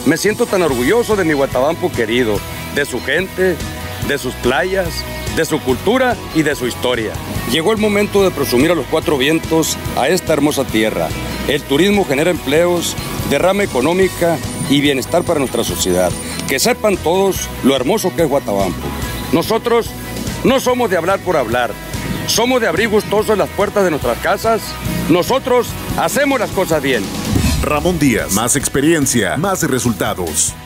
Me siento tan orgulloso de mi Huatabampo querido, de su gente, de sus playas, de su cultura y de su historia. Llegó el momento de presumir a los cuatro vientos a esta hermosa tierra. El turismo genera empleos, derrama económica y bienestar para nuestra sociedad. Que sepan todos lo hermoso que es Huatabampo. Nosotros no somos de hablar por hablar, somos de abrir gustosos en las puertas de nuestras casas. Nosotros hacemos las cosas bien. Ramón Díaz, más experiencia, más resultados.